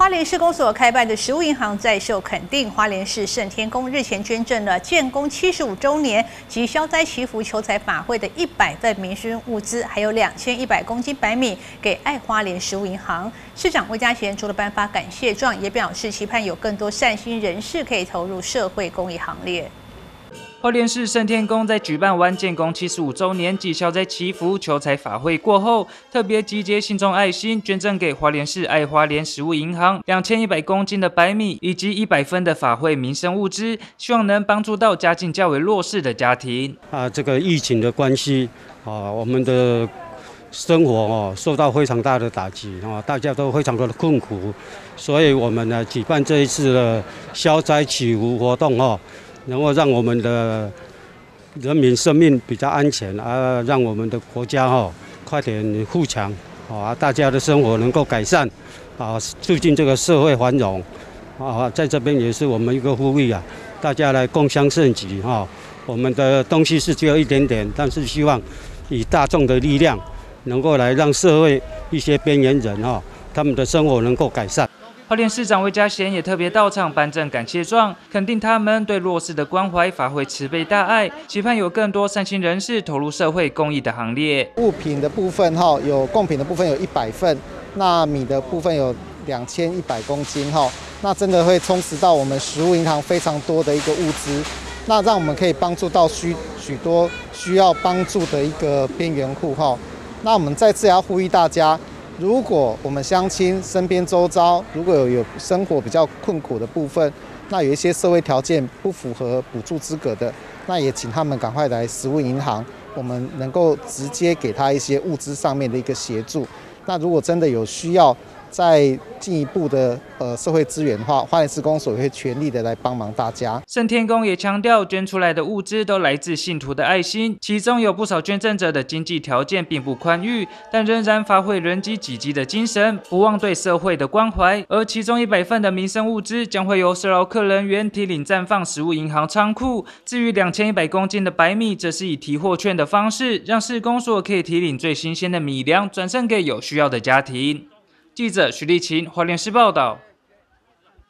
花莲市公所开办的食物银行再受肯定，花莲市圣天宫日前捐赠了建工75周年及消灾祈福求财法会的100份民生物资，还有2100公斤白米给爱花莲食物银行。市长魏嘉贤除了颁发感谢状，也表示期盼有更多善心人士可以投入社会公益行列。 花莲市圣天宫在举办完建工75周年及消灾祈福求财法会过后，特别集结信众爱心，捐赠给花莲市爱花莲食物银行2100公斤的白米以及100份的法会民生物资，希望能帮助到家境较为弱势的家庭。 这个疫情的关系我们的生活受到非常大的打击大家都非常的困苦，所以我们呢举办这一次的消灾祈福活动能够让我们的人民生命比较安全让我们的国家快点富强大家的生活能够改善促进这个社会繁荣在这边也是我们一个呼吁大家来共襄盛举我们的东西是只有一点点，但是希望以大众的力量，能够来让社会一些边缘人他们的生活能够改善。 花莲市长魏嘉贤也特别到场颁证感谢状，肯定他们对弱势的关怀，发挥慈悲大爱，期盼有更多善心人士投入社会公益的行列。 物品的部分有贡品的部分有100份，那米的部分有2100公斤那真的会充实到我们食物银行非常多的一个物资，那让我们可以帮助到许多需要帮助的一个边缘户那我们再次要呼吁大家。 如果我们乡亲身边周遭如果有生活比较困苦的部分，那有一些社会条件不符合补助资格的，那也请他们赶快来食物银行，我们能够直接给他一些物资上面的一个协助。那如果真的有需要， 再进一步的社会资源的话，花莲市公所也会全力的来帮忙大家。 圣天宫也强调，捐出来的物资都来自信徒的爱心，其中有不少捐赠者的经济条件并不宽裕，但仍然发挥人饥己饥的精神，不忘对社会的关怀。而其中100份的民生物资将会由社劳科人员提领暂放食物银行仓库，至于2100公斤的白米，则是以提货券的方式，让市公所可以提领最新鲜的米粮，转赠给有需要的家庭。 记者徐立琴，花莲市报道。